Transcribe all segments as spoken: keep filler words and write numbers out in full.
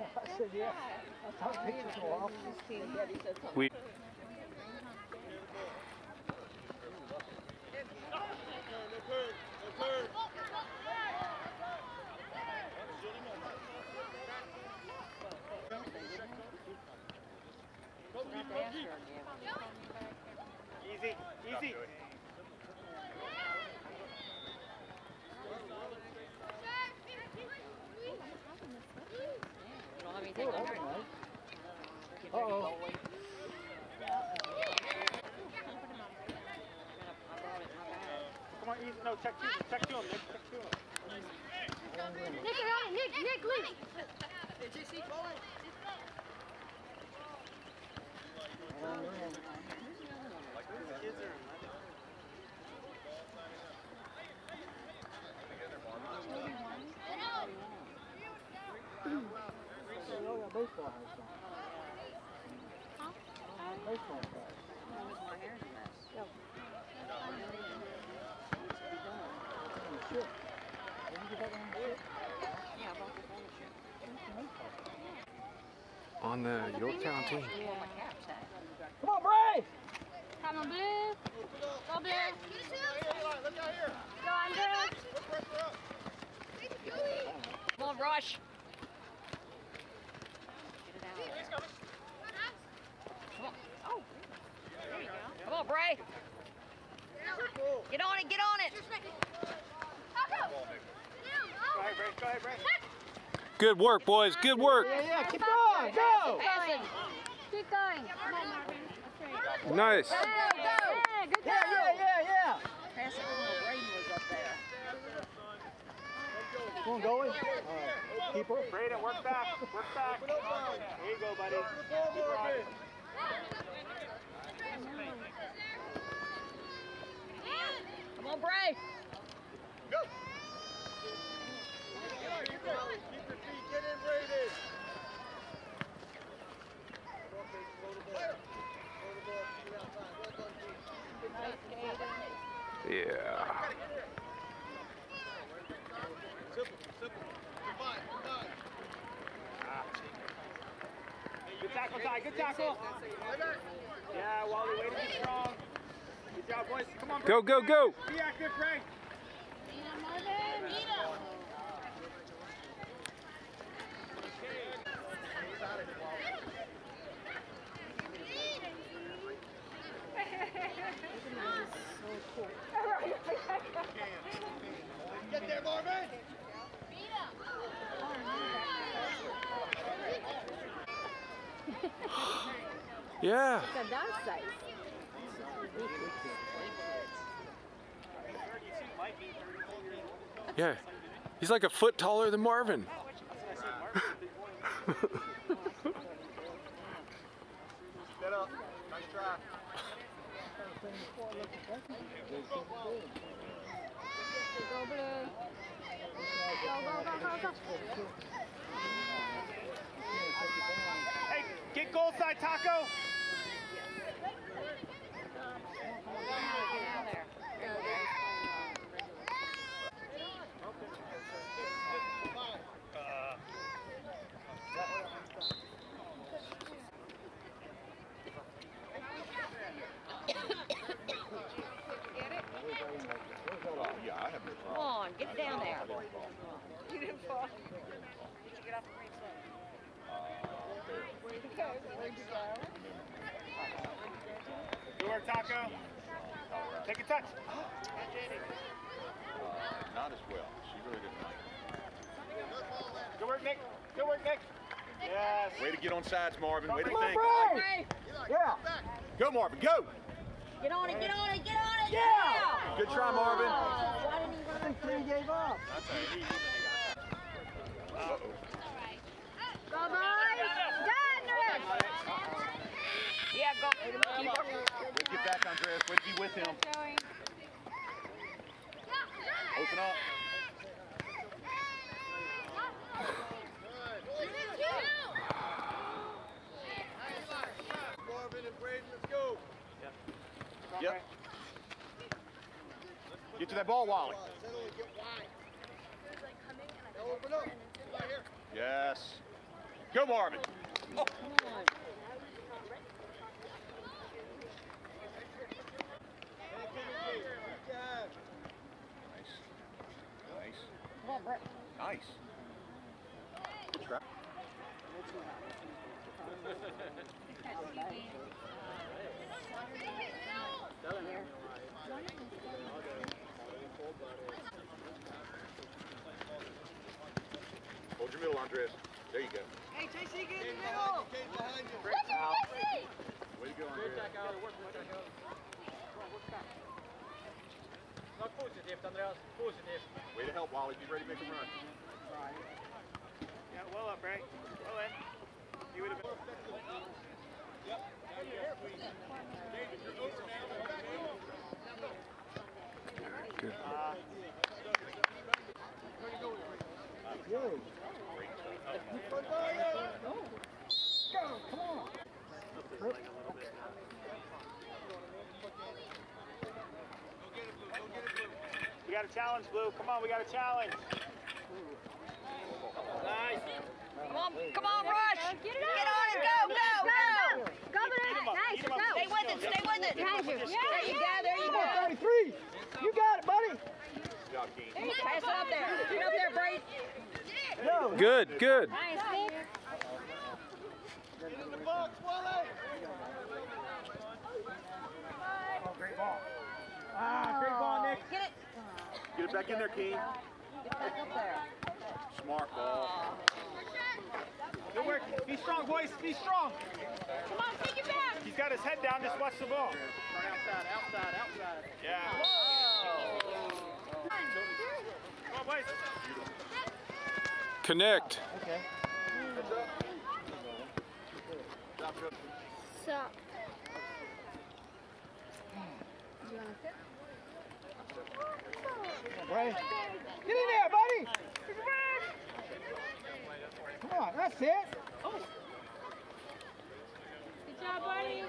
I said, yeah. I thought pictures were off. We Easy, easy. You don't have anything on her? Uh-oh. Come on, easy. No, check two. Check two him, Nick. Check two him. Nick, you're on it. Nick, Nick, leave. Baseball has some. Huh? Baseball has. My hair's a mess. Go. Shit. Did you get that on the shit? Yeah, I bought this on the ship. on the Yorktown team. Yeah. My cap's at. Come on, Bray! Come on, Blue. Go, Blue. Look out here. Go, Andrew. Come on, Rush. Get it out. Come on. Oh. There you go. Come on, Bray. Get on it, get on it. Go ahead, Bray. Go ahead, Bray. Good work, boys. Good work. Yeah, yeah, keep going, go! Keep going. Come on, Marvin. That's right. Nice. Go, go. Yeah, good Yeah, yeah, yeah, yeah. Pass it when Braden was up there. Come on, goalie. Uh, keeper. Braden, work back. Work back. There you go, buddy. Keep rocking. Come on, Bray. Go. Keep your feet. Get in, Braden. Yeah. Simple, simple. Fine, fine. Good tackle, Ty. Good tackle. Yeah, Wally, way to be strong. Good job, boys. Come on, Bray. Go, go, go. Be active, Bray. Nina, Marvin. Nina. Get there, Marvin. Yeah. It's a dance size. Yeah. He's like a foot taller than Marvin. Get up. Nice try. Go, Blue. Go, go, go, go, go. Hey, get goal side, Taco. Get out there. Uh, Yeah, I have no Come on, get down there. You didn't fall. Did you get off the green slope? Where'd you go? Where'd you go? Good work, Taco. Take a touch. Uh, not as well. She really didn't like it. Good work, Nick. Good work, Nick. Yes. Way to get on sides, Marvin. Way to Come on, think. Bray! Yeah. Go, Marvin, go! Get on it, get on it, get on it! Yeah! Good try, Marvin. Oh, why didn't he run? Until he gave up. Uh-oh. Go, boys. Done, Yeah, go. Keep up. Way to get back, Andreas. Way to be with him. Going. Open up. Marvin and Braden, let's go. Yep. Yep. Get to that ball, Wally. Open up. Right here. Yes. Go, Marvin. Oh. Nice. Nice. Good try. Hold your middle, Andres. There you go. Hey, J C, get in the middle. Way to go, Andres. Positivt, Andreas. Positivt. Way to help, Wally. Be ready to make a run. Yeah, well up, Ray. Well in. You would have been. Good. Uh, we got a challenge, Blue. Come on, we got a challenge. Nice. Come on, come on, Rush. Get it Get out. on it. Go, go, go. Go, Blue. Nice, Beat him up. go. Stay with it, stay with it. Behind you. There you go, there you go. thirty-three. You got it, buddy. Good job, Keane. Pass it up there. Get up there, Braid. No. Good, good. Nice, Nick. In the box, Wally. Oh, great ball. Ah, great ball, Nick. Get it. Get it back in there, Keane. Get back up there. Smart ball. Good work. Be strong, boys. Be strong. Come on, take it back. He's got his head down. Just watch the ball. Outside, outside, outside. Yeah. Come on, boys. Connect. Okay. Sup. You want to sit? Right. Get in there, buddy. Come on, that's it. Good job, buddy.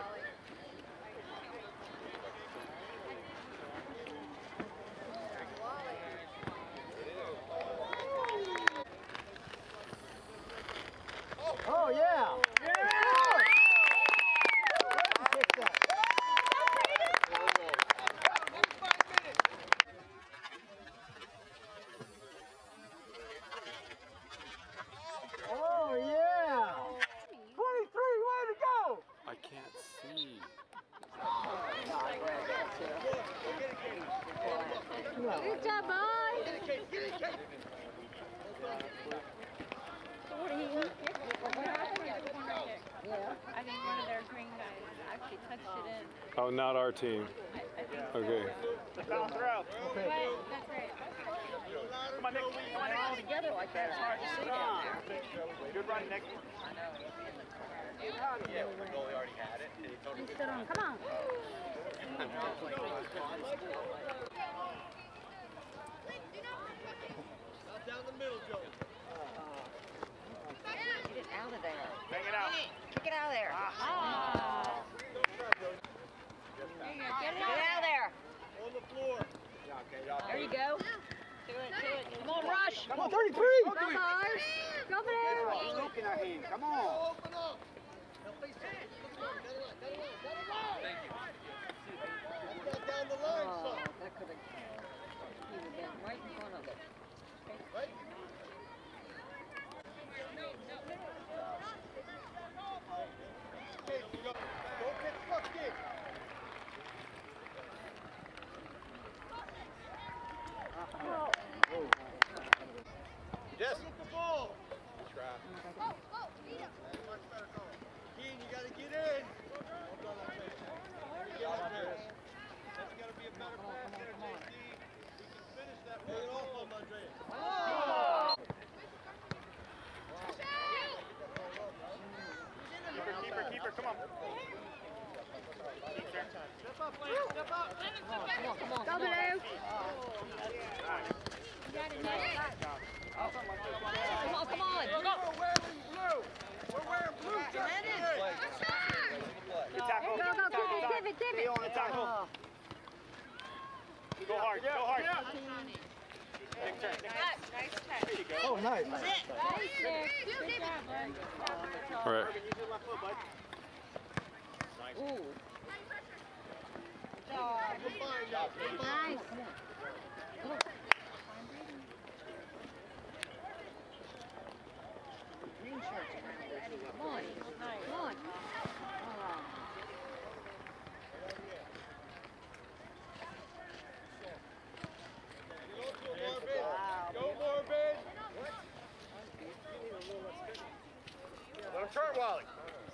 Oh, yeah. Oh, yeah. twenty-three, way to go. I can't see. Good job, boys. So what did he hit? What happened? I think one of their green guys actually touched it in. Oh, not our team. I, I think Okay. The foul throw. but that's right. Come on, Nick. Come on, Nick. All together like that, it's hard to see down there. Good run, Nick. Sit on. Come on. Get it out of there. Bang it out. Kick it out of there. Ah. Get it out of there. On the floor. There you go. Do it, do it. Come on, Rush. Come on, thirty-three. Go, boys. Go, Blue. Stroke in our hand. Come on. Open up. Down the line, Oh, son. that could have, he would have been right in front of it. Right? Okay, you go. Don't get stuck in. Yes. Get the ball. Good try. Much better call. Keen, you got to get in. Get out there. That's got to be a better pass there, J C. We can finish that one off on Andreas. Keeper, keeper, keeper. Come on. Step up, Lance. Step up. Go, Blue. Nice. You got it, Nick. Come on, come on. We're wearing blue. We're wearing blue jerseys. Good tackle. Go, go, Tackle, pivot, pivot, pivot. on the tackle. Go hard, go hard. Nick turn, Nick. Nice catch. There you go. Oh, nice. Nice, Nick. Good job, bud. Right. Use your left foot, bud. Ooh. Nice. Green shirts around. Come on. Come on. Oh. Go, Morbid! Let him turn, Wally.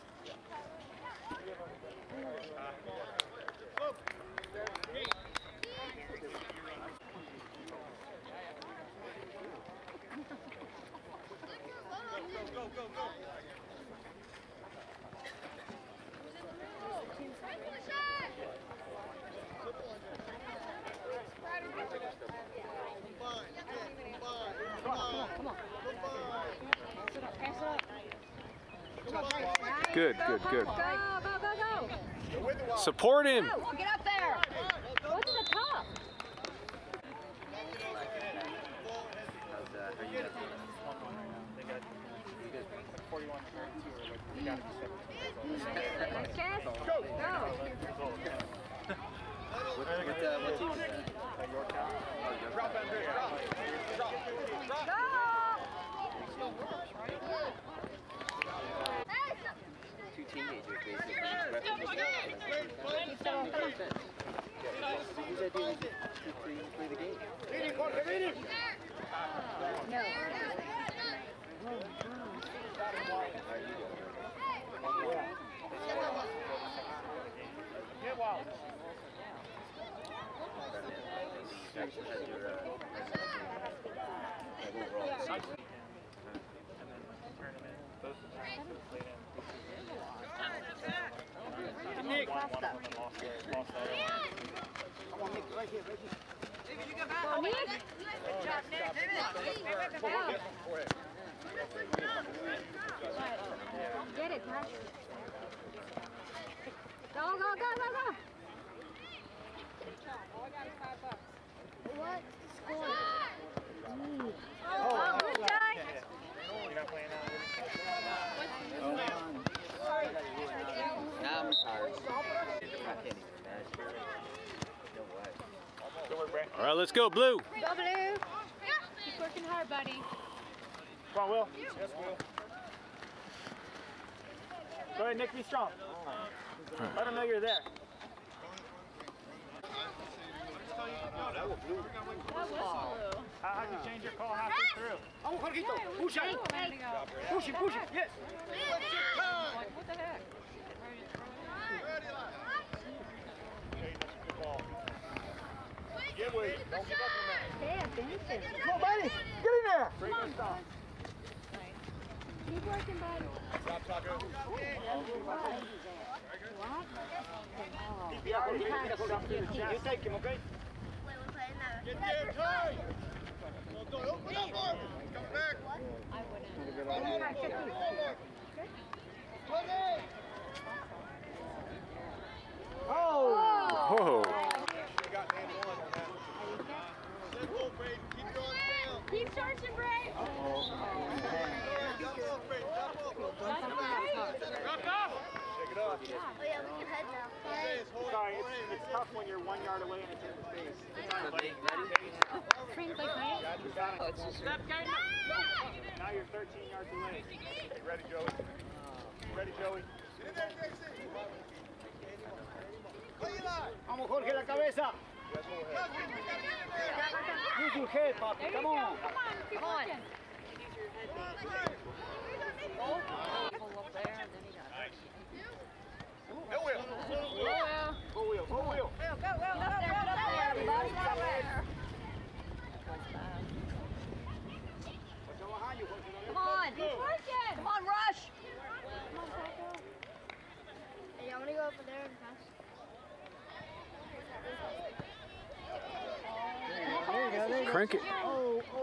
Go, go, go, go. Good, good, good. Go, go, go, go. Support him. Go, get up there. Go to the top. Chest, go. Drop, Andrea, drop. Drop. Drop. Two teenagers basically referencing play the game. No. Get wild. Nick. Come on, Nick, right here, right here. Go, Nick. Get it, Tash. Go, go, go, go, go. What? Score. Oh, good time. You're not playing now. Now I'm tired. I can't even imagine. No way. Good work, Brent. All right, let's go, Blue. Go, Blue. Keep working hard, buddy. Come on, Will. Yes, Will. Go ahead, Nick, be strong. Let them know you're there. That was blue. How how'd you change your call halfway through? Vamos, Jorgito. Push it. Push it, push it. Yes. What the heck? Get with it. Don't give up on that. Stay attention. Come on, buddy. Get in there. Come on. Keep working, buddy. Stop, Taco. What? Yeah, you take him, okay? Get there, time. Go, go. Open up, Marvin. Come back. I wouldn't. Oh! Whoa. You got man one on that. Set goal, Braden. Keep going down. Keep charging, Bray. Drop off, Braden. Drop off. Drop off! Shake it up. Oh, yeah, we can head now. Hey, it's holding. Sorry, it's, it's tough when you're one yard away and it's in the space. Trains like me. You got it. Now you're thirteen yards away. Hey, ready, Joey. Ready, Joey. Get in there, J C. Play it out. Vamos, Jorge, la cabeza. Use your head, papi. Come on. Come on, keep Come on. working. Pull up there, and then he got it. Go, Will. Go, Will. Go, Will. Go, go, go, go, go, go, everybody. Go there. What's behind you, Jorge? Come on. Keep working. Come on, rush. Hey, I'm gonna go over there and pass. Crank it. Oh, oh, oh.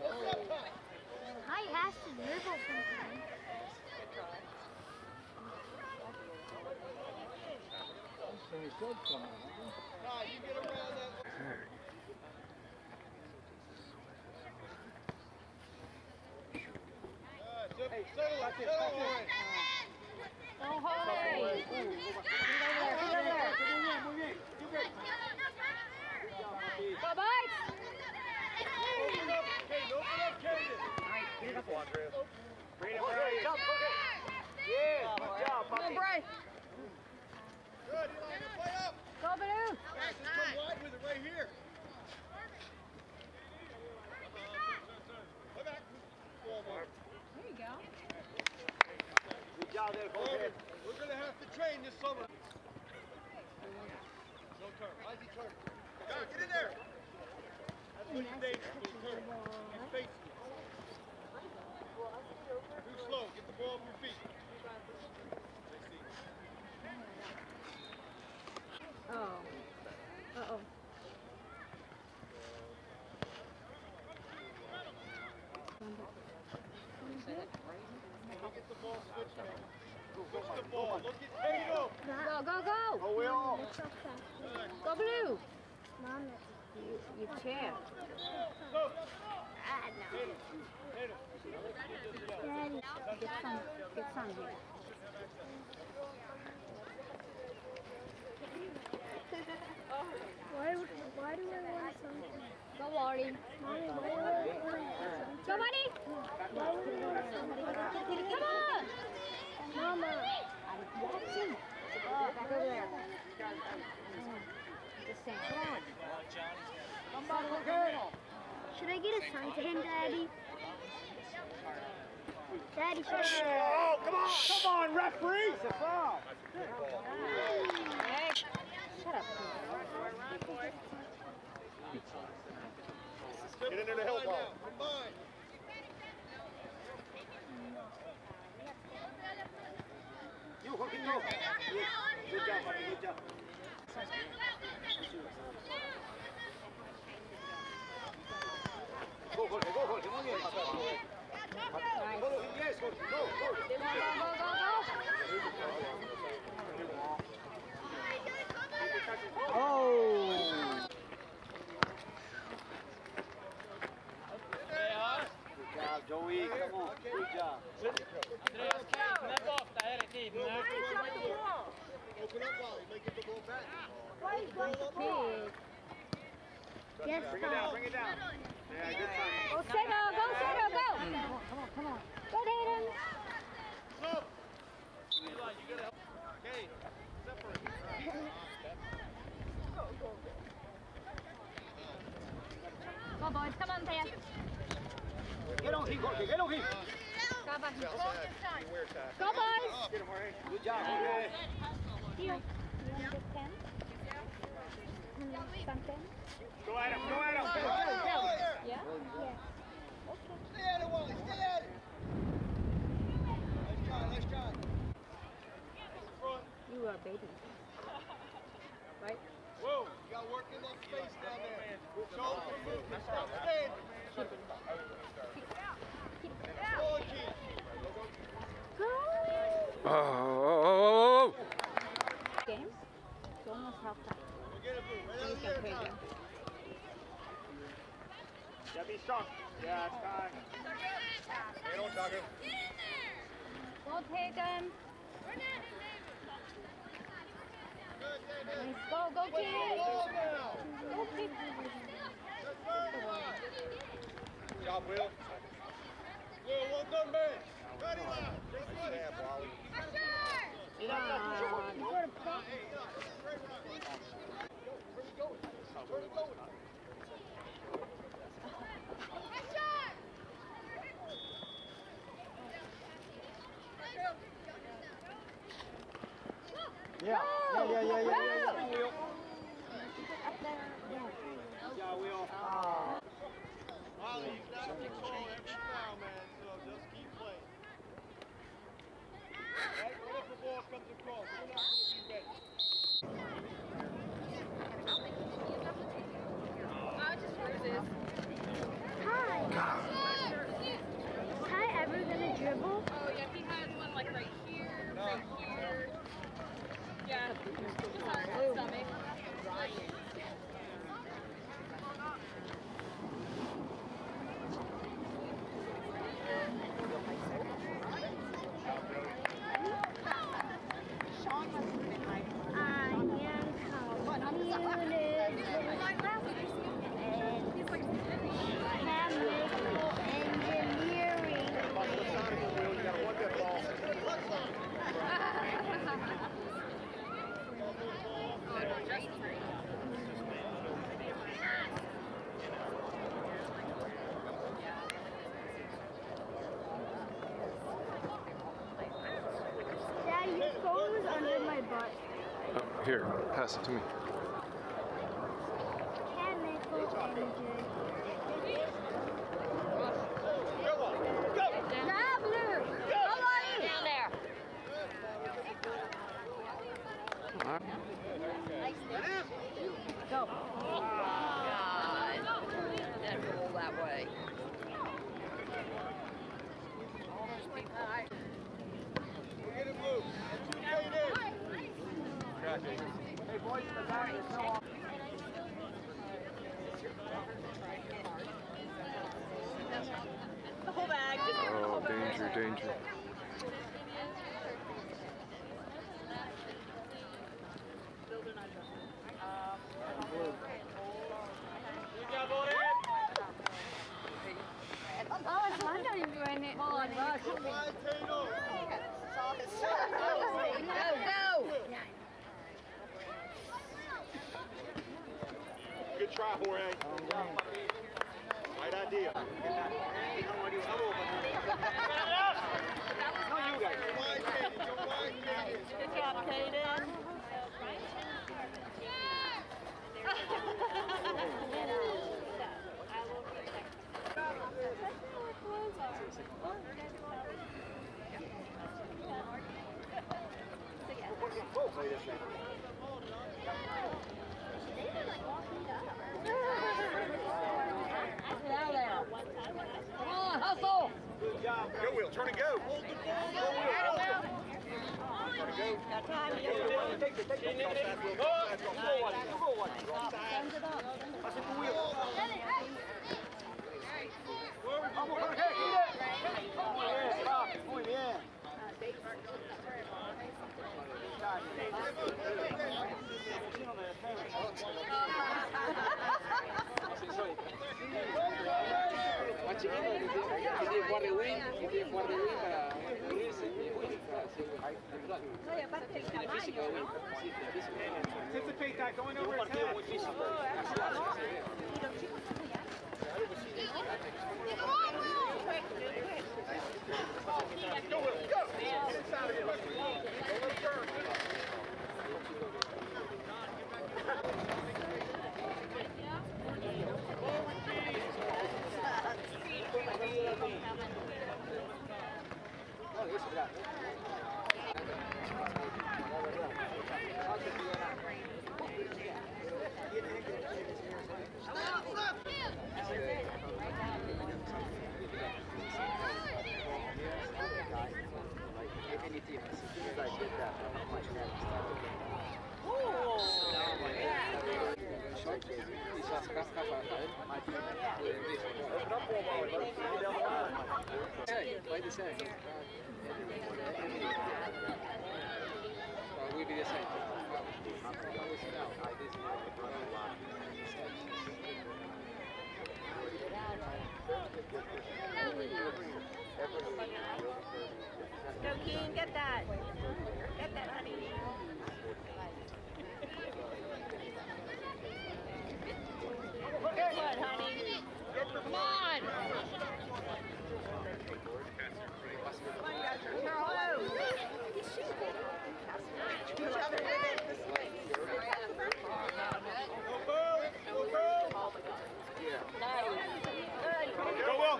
He has to dribble sometimes. Nah, you get around that. Uh, settle it, settle it. Go Jorge. Get over there, get over there. Go, boys. Open up, Caden, open up, Caden. Beautiful, Andrea. Freedom, right. Yeah, good job, Come on, Bucky. Bryce. Good, Eli, play up. Go, Baloo. Guys, just come wide with it right here. Play back. Ball, Mark. There you go. Good job there, go ahead. We're going to have to train this summer. No turn. Ozzy, turn. Go, get in there. That's what you think. Little turn. And face it. Too slow. Get the ball off your feet. Oh. Uh-oh. Look at the ball switch, man. Switch the ball. Look at Tatum. Go, go, go. Go, Will. Go, Baloo. Mom, You, you can't. Go. ah, no. Tatum. Tatum. Daddy, get some, get some here. Why, would- why do I want something? Go, Wally. Mommy, why do I want something? Go, buddy. Why would I want something? Come on. Mama. Watson. Oh, back over there. Just saying. Come on. Should I get a sign to him, Daddy? Daddy, should I get Oh, come on, come on, referee. It's a foul. Hey. Shut up. Get in there to help out. Combine. You, Jorge, go. Good job, buddy, good job. Go, Jorge, go, Jorge. Muy bien, papá. Go, yes, Jorge, go, go. Go, go, go, go. Oh. Good job, Joey. Come on. Good job. Open up, Wally. Make it the ball back. Kid. Yes, Bring it down, bring it down. Yeah, good time. Go, Sego. Go, Sego. Go. Come on, come on. Go, Tatum. Up. Eli, you gotta help. Okay, separate. Go, boys. Come on, Taya. Get on him, Jorge, get on him. Go, buddy. Beware, Ty. Go, boys. Get him, Jorge. Good job, Jorge. Here. You want this pen? Something? Go at him, go at him. Yeah? Stay at it, Wally. Stay at it. Nice try, nice try. Front. You are a baby. Right? Whoa, you got to work in that space down there. Shoulder movement. Stop standing. Slow, Keith. Oh, oh, oh, Game? It's almost half time. We'll get it, Blue. Right out of the air, Ty. Yeah, be strong. Yeah, it's fine. Hey, don't talk it. Go, Tatum. Nice. Go, go, kid. Ball now. Go, kid. Good job, Will. Will, well done, man. Ready, lad. Just what? Wally. Ah, Yeah, yeah, yeah, yeah, yeah, yeah. Will. Yeah, Will. Wally, you got to control every foul, man, so just keep playing. Right, whenever the ball comes across, we're not going to be ready. Ty. Ty ever gonna dribble? Oh, yeah, he has one like right here, right here. Yeah, just on his stomach. Here, pass it to me. Chemical energy. Now, Blue. Come on in. Down there. Go. God. That roll that way. Get him loose. Stay there. Hey, boys, the back is no off. The whole bag. Just the Oh, whole bag. danger, danger. Oh, it's fun doing it. Come on, Rush. Fine, Tato. Go, go. Good try, Jorge. Right idea. No, you guys. Come on, Katie. Come on, Katie. Good job, Kaden. Come on, hustle. Go, Will. Turn and go. Hold the ball. Go, Will. Turn and go. Got time. You Take got it, take it, take it. Offside, Will. Offside, Will. Go, Will. Go, Will. Offside. I said, go, Will. Vamos, Jorge, quita. Muy bien, Rock, muy bien. Más chiquito, que tiene que tiene jugar de wing, que tiene que jugar de wing para cubrirse, y wing para hacer natural. Tiene físico de wing, sí, tiene físico. Anticipate that going over his head. Muy físico. Go, Will. Go. Get inside of here. Don't let him turn. Any team, as soon as I did that, I'm like, man, Y ya sacas capa para él. Vai de segue. We be the same. Go, Keen. Get that. Get that, honey. Good, honey. Come on. Go, Will.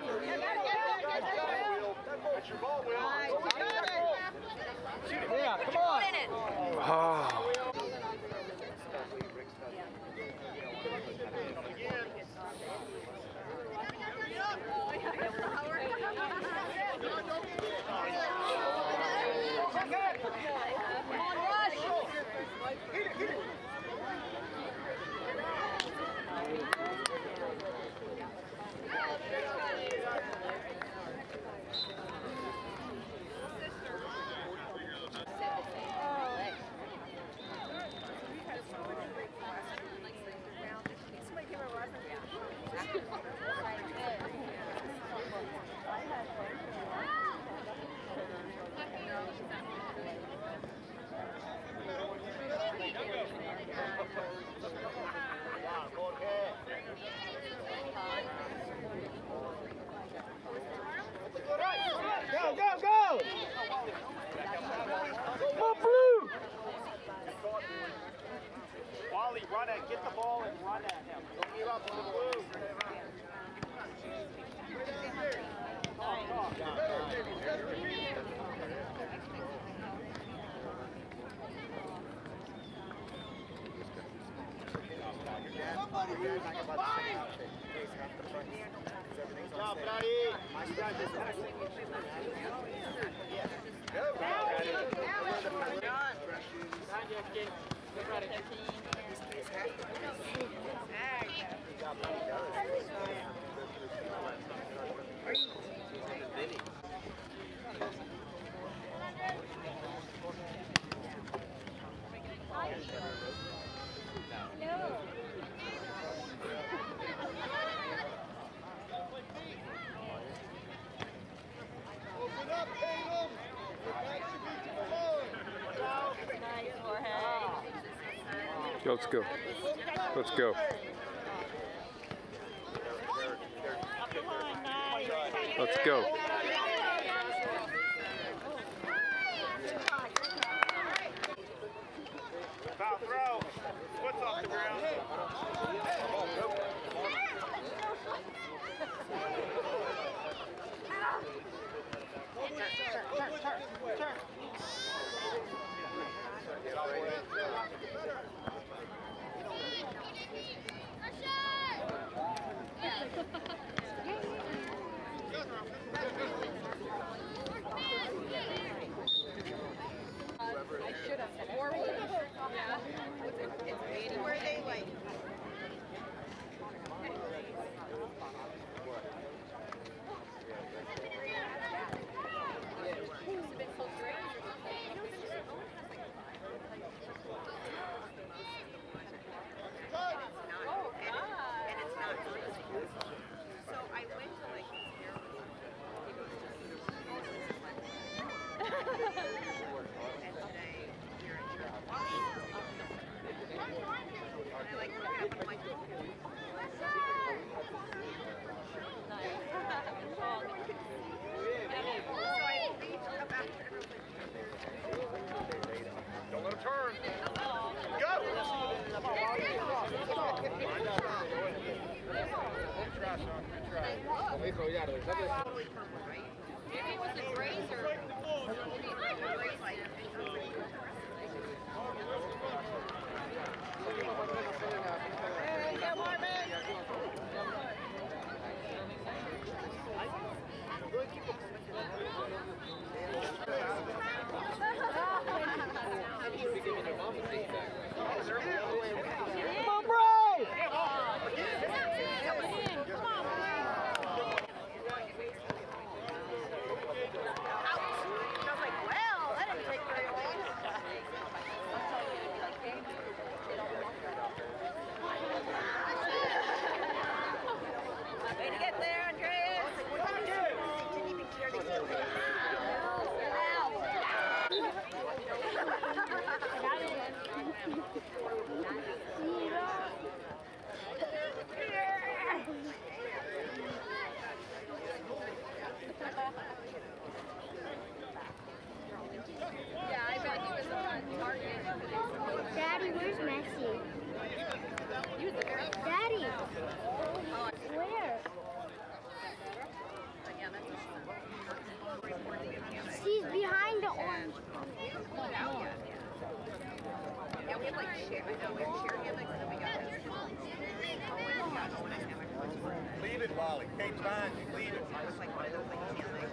That's your ball, Will. Yeah, come on. Ah. Come on, Rush. Go, go, go! Come on, Blue! run at, get the ball and run at him. Don't give up on the blue. Somebody move the spine! Good job, Brady. Go, Brady. Open up, Tatum. Your back should be to the floor. Let's go. Let's go. Let's go. Foul throw. Foot's off the ground. I should have said forward. Yeah. Where are they like? Don't let him turn. Go! Maybe it was the grazer. Way to get there, Andreas! Didn't even care they still hit. Yeah, I bet he was on target. Daddy, where's Messi? He was the girl. Daddy! Where? She's behind the orange. Yeah, we have like share. I know we have share hammocks and then we got this. Owen, we got Owen and hammock. Leave it, Wally. Take time. Leave it. It's like one of those like hammocks.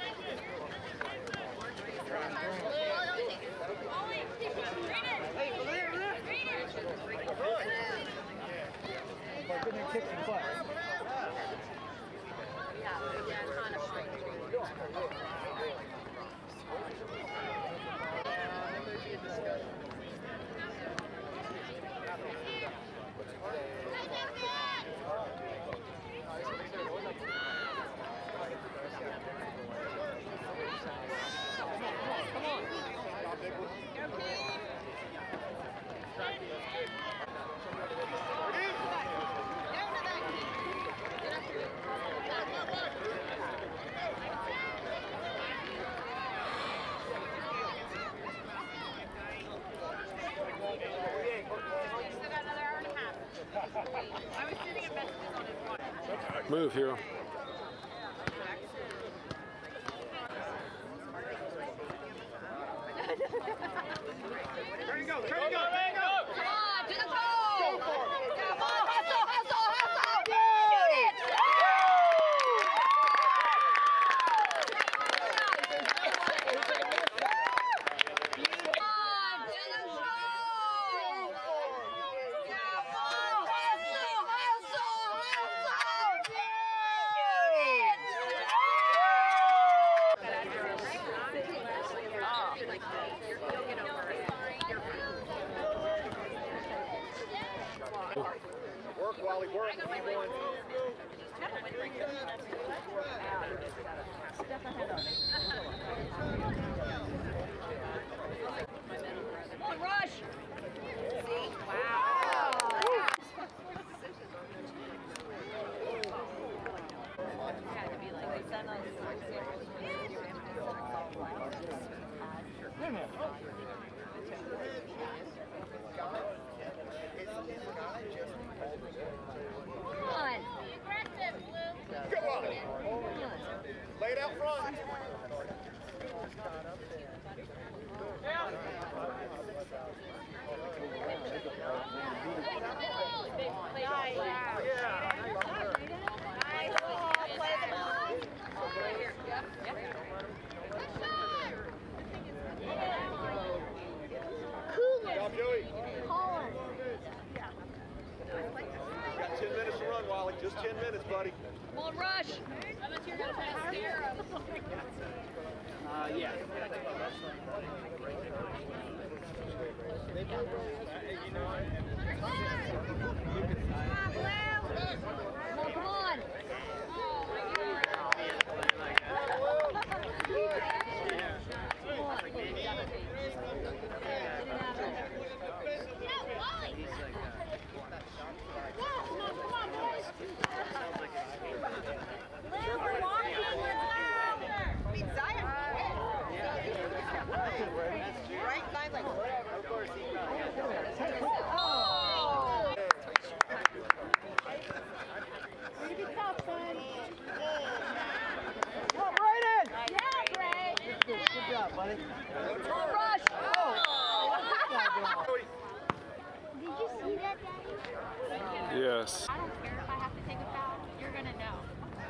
But then they kick some butt. Yeah, yeah, kind of straight. Down to that key. Move, Hero. Turn and go, turn and go, turn and go! Come on, to the goal! Go for it! Come on, hustle, hustle, hustle! Shoot it! Work, Wally, work. Keep going. Come on, rush! See? Wow! Come on! Go, Wally. Lay it out front. Good job, Joey. Got ten minutes to run, Wally. Just ten minutes, buddy. Come on, rush! Uh, yeah. Come on, come on! Yes. I don't care if I have to take a foul. You're gonna know.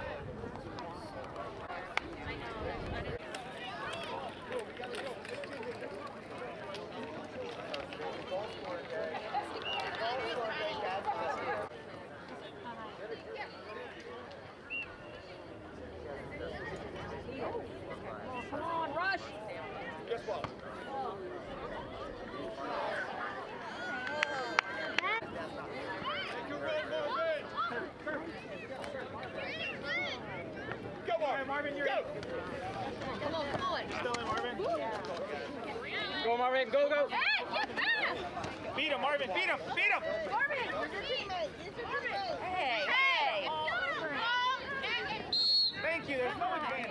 Come on, rush! Guess what? Take a run, Marvin. Go, Marvin. Marvin, you're Go. Come on, come on! still in, Marvin. Go, Marvin, go, go. Hey, get back! Beat him, Marvin, beat him, beat him! Marvin! Hey, hey! Thank you, there's no advantage.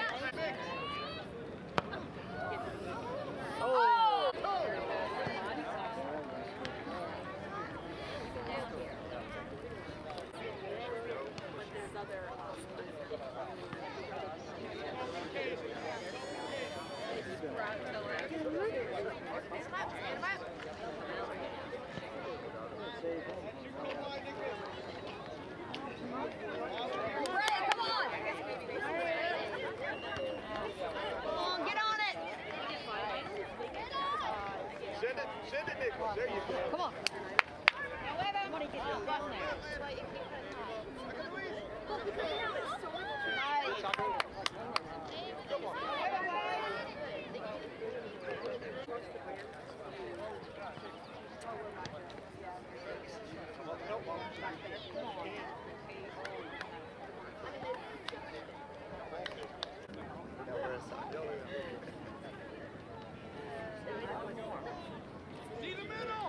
Oh! Send it, send it, Nicholas. There you go. Come on. Somebody get down there. See the middle.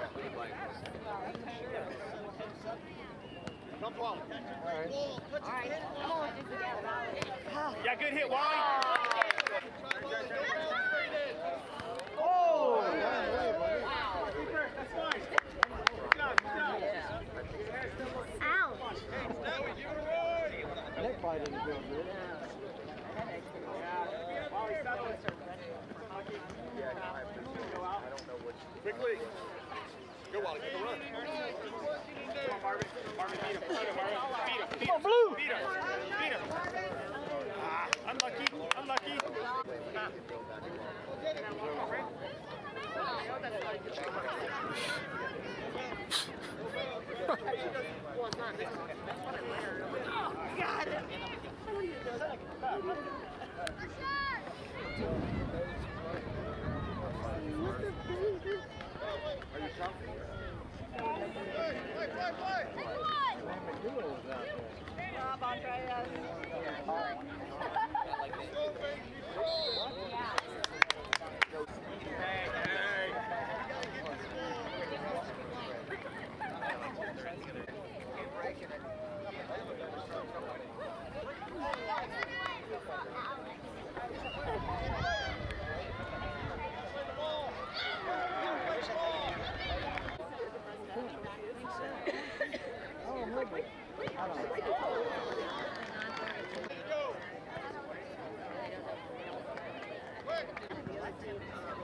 Come on. All right. Come on. Yeah, good hit, Wally. Oh! That's fine. Good job, good job. Ow! Now we give it a run. quickly. Go, Wally, get the run. Come on, Marvin. Marvin, beat him. Beat him, Marvin. Beat him. Beat him. Come on, Blue. Beat him. Beat him. Ah, unlucky. Unlucky. Are you comfy? Play, play, play. Job, Andreas. Go. Quick.